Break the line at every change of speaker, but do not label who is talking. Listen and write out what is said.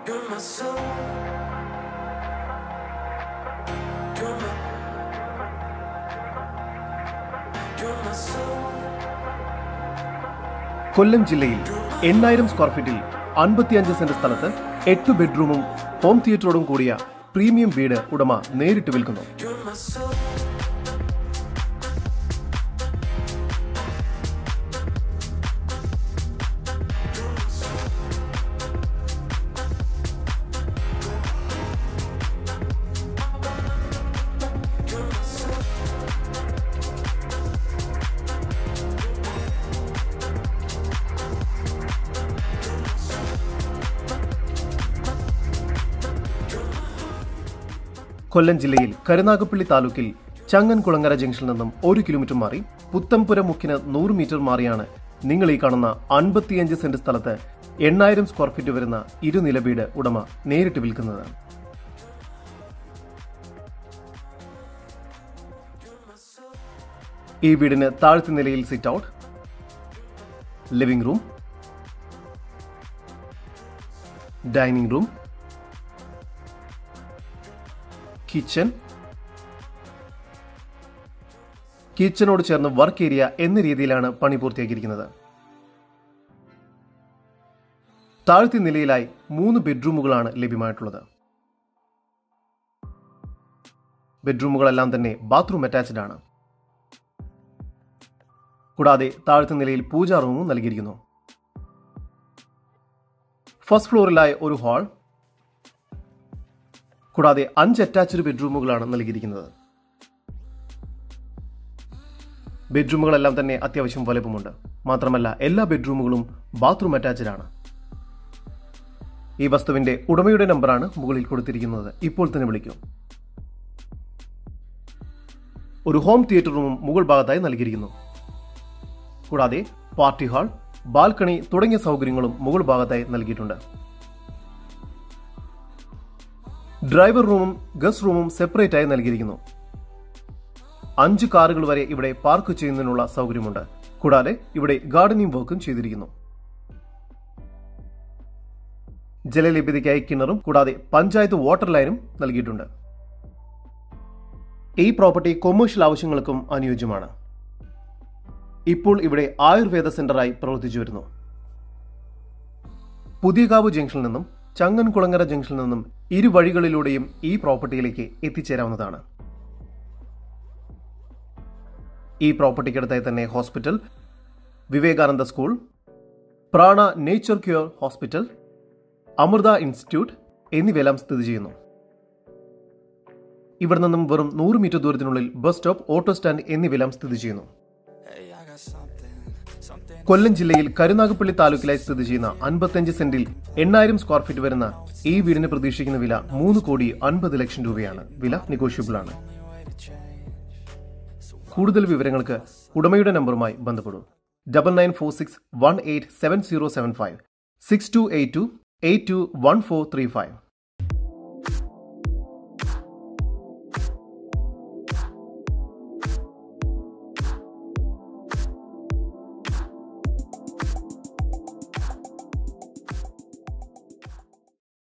കൊല്ലം ജില്ലയിൽ 8000 സ്ക്വയർ ഫീറ്റിൽ 55 സെന്റ് സ്ഥലത്ത് 8 ബെഡ്റൂമും ഹോം തിയേറ്ററോടും കൂടിയ പ്രീമിയം വീട് ഉടമ നേരിട്ട് വിൽക്കുന്നു. കൊല്ലം ജില്ലയിൽ കരുനാഗപ്പള്ളി താലൂക്കിൽ ചങ്ങൻകുളങ്ങര ജംഗ്ഷനിൽ നിന്നും 1 കിലോമീറ്റർ മാറി പുത്തംപുര മുക്കിന് 100 മീറ്റർ മാറിയാണ് നിങ്ങൾ ഈ കാണുന്ന 55 സെന്റ് സ്ഥലത്ത് 8000 സ്ക്വയർ ഫീറ്റ് വരുന്ന ഇരുനില വീട് ഉടമ നേരിട്ട് വിൽക്കുന്നത്. ഈ വീടിന് താഴത്തെ നിലയിൽ sit out, living room, dining room, കിച്ചനോട് ചേർന്ന് വർക്ക് ഏരിയ എന്ന രീതിയിലാണ് പണി പൂർത്തിയാക്കിയിരിക്കുന്നത്. താഴത്തെ നിലയിലായി 3 ബെഡ്റൂമുകളാണ് ലഭ്യമായിട്ടുള്ളത്. ബെഡ്റൂമുകളെല്ലാം തന്നെ ബാത്റൂം അറ്റാച്ച്ഡ് ആണ്. കൂടാതെ താഴത്തെ നിലയിൽ പൂജാ റൂമും നൽകിയിരിക്കുന്നു. ഫസ്റ്റ് ഫ്ലോറിലായി ഒരു ഹാൾ, കൂടാതെ 5 അറ്റാച്ച്ഡ് ബെഡ്റൂമുകളാണ് നൽകിയിരിക്കുന്നത്. ബെഡ്റൂമുകളെല്ലാം തന്നെ അത്യാവശ്യം വലുപ്പമുണ്ട്. മാത്രമല്ല എല്ലാ ബെഡ്റൂമുകളും ബാത്റൂം അറ്റാച്ച്ഡ് ആണ്. ഈ വസ്തുവിന്റെ ഉടമയുടെ നമ്പറാണ് മുകളിൽ കൊടുത്തിരിക്കുന്നത്. ഇപ്പോൾ തന്നെ വിളിക്കൂ. ഒരു ഹോം തിയേറ്റർ റൂമും മുകൾ ഭാഗത്തായി നൽകിയിരിക്കുന്നു. കൂടാതെ പാർട്ടി ഹാൾ, ബാൽക്കണി തുടങ്ങിയ സൗകര്യങ്ങളും മുകൾ ഭാഗത്തായി നൽകിയിട്ടുണ്ട്. ഡ്രൈവർ റൂമും ഗസ്റ്റ് റൂമും സെപ്പറേറ്റ് ആയി നൽകിയിരിക്കുന്നു. 5 കാറുകൾ വരെ ഇവിടെ പാർക്ക് ചെയ്യുന്നതിനുള്ള സൗകര്യമുണ്ട്. കൂടാതെ ഇവിടെ ഗാർഡനിംഗ് വർക്കും ചെയ്തിരിക്കുന്നു. ജലലഭ്യതയ്ക്കായി കിണറും കൂടാതെ പഞ്ചായത്ത് വാട്ടർ ലൈനും നൽകിയിട്ടുണ്ട്. ഈ പ്രോപ്പർട്ടി കൊമേഴ്ഷ്യൽ ആവശ്യങ്ങൾക്കും അനുയോജ്യമാണ്. ഇപ്പോൾ ഇവിടെ ആയുർവേദ സെന്ററായി പ്രവർത്തിച്ചു വരുന്നു. പുതിയകാവ് ജംഗ്ഷനിൽ നിന്നും ചങ്ങൻകുളങ്ങര ജംഗ്ഷനിൽ നിന്നും ഇരുവഴികളിലൂടെയും ഈ പ്രോപ്പർട്ടിയിലേക്ക് എത്തിച്ചേരാവുന്നതാണ്. ഈ പ്രോപ്പർട്ടിക്കടുത്തായി തന്നെ hospital, Vivekananda school, Prana nature cure hospital, Amrita institute എന്നിവയെല്ലാം സ്ഥിതി ചെയ്യുന്നു. ഇവിടെ നിന്നും വെറും 100 മീറ്റർ ദൂരത്തിനുള്ളിൽ ബസ് സ്റ്റോപ്പ്, ഓട്ടോ സ്റ്റാൻഡ് എന്നിവയെല്ലാം സ്ഥിതി ചെയ്യുന്നു. കൊല്ലം ജില്ലയിൽ കരുനാഗപ്പള്ളി താലൂക്കിലായി സ്ഥിതി ചെയ്യുന്ന 55 സെന്റിൽ 8000 സ്ക്വയർ ഫീറ്റ് വരുന്ന ഈ വീടിന് പ്രതീക്ഷിക്കുന്ന വില 3,50,00,000 രൂപയാണ്. വില നെഗോഷ്യബിൾ ആണ്. കൂടുതൽ വിവരങ്ങൾക്ക് ഉടമയുടെ നമ്പറുമായി ബന്ധപ്പെടൂ. 9946187075 6282821435.